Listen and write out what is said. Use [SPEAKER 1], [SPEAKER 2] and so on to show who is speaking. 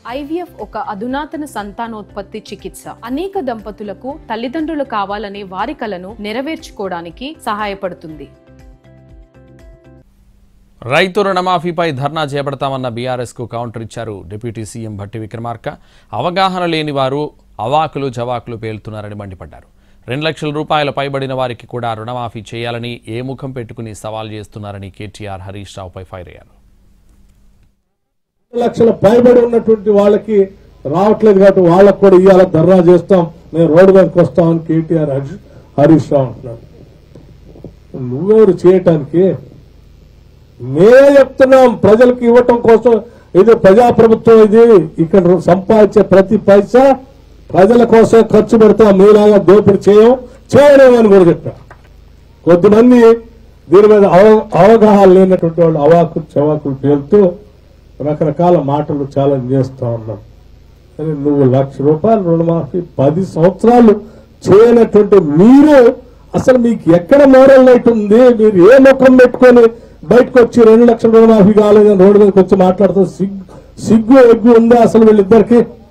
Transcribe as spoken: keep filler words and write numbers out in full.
[SPEAKER 1] IVF ఒక అధునాతన సంతానోత్పత్తి చికిత్స. అనేక దంపతులకు తల్లిదండ్రులు కావాలనే వారి కలను నెరవేర్చుకోవడానికి సహాయపడుతుంది.
[SPEAKER 2] రైతు రుణమాఫీపై ధర్నా చేపడతామన్న బీఆర్ఎస్ కు కౌంటర్ ఇచ్చారు డిప్యూటీ సీఎం భట్టి విక్రమార్క. అవగాహన లేని వారు అవాకులు జవాకులు పేలుతున్నారని మండిపడ్డారు. రెండు లక్షల రూపాయల పైబడిన వారికి కూడా రుణమాఫీ చేయాలని ఏ ముఖం పెట్టుకుని సవాల్ చేస్తున్నారని కేటీఆర్ హరీష్ రావుపై ఫైర్ అయ్యారు.
[SPEAKER 3] లక్షల పైబడి ఉన్నటువంటి వాళ్ళకి రావట్లేదు కాబట్టి వాళ్ళకు కూడా ఇవాళ ధర్నా చేస్తాం, మేము రోడ్డు మీదకి వస్తామని కేటీఆర్ హరీష్ రావు అంటున్నాడు. నువ్వెవరు చేయటానికి? మేమే చెప్తున్నాం, ప్రజలకు ఇవ్వటం కోసం. ఇది ప్రజాప్రభుత్వం, ఇది ఇక్కడ సంపాదించే ప్రతి పైసా ప్రజల కోసం ఖర్చు పెడతాం, మీలాగా దోపిడీ చేయం చేయలేమని కూడా చెప్పా. కొద్దిమంది దీని మీద అవగాహన లేనటువంటి వాళ్ళు అవాకులు చవాకులు పేలుతూ రకరకాల మాటలు ఛాలెంజ్ చేస్తా ఉన్నాం. కానీ నువ్వు లక్ష రూపాయలు రుణమాఫీ పది సంవత్సరాలు చేయనటువంటి మీరు అసలు మీకు ఎక్కడ మోరల్ లైట్ ఉంది? మీరు ఏ ముఖం పెట్టుకొని బయటకు వచ్చి రెండు లక్షల రుణమాఫీ కాలేదని రోడ్డు మీదకి వచ్చి మాట్లాడుతూ సిగ్గు సిగ్గు ఎగ్గు ఉందా అసలు వీళ్ళిద్దరికి?